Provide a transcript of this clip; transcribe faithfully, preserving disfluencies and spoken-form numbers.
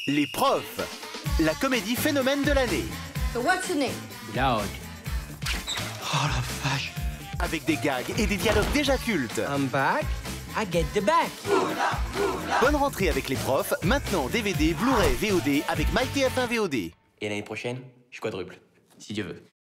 Les profs, la comédie phénomène de l'année. So what's your name? Loud. Oh la vache. Avec des gags et des dialogues déjà cultes. I'm back. I get the back. Bonne rentrée avec les profs, maintenant D V D, Blu-ray, V O D avec MyTF un V O D. Et l'année prochaine, je quadruple, si Dieu veut.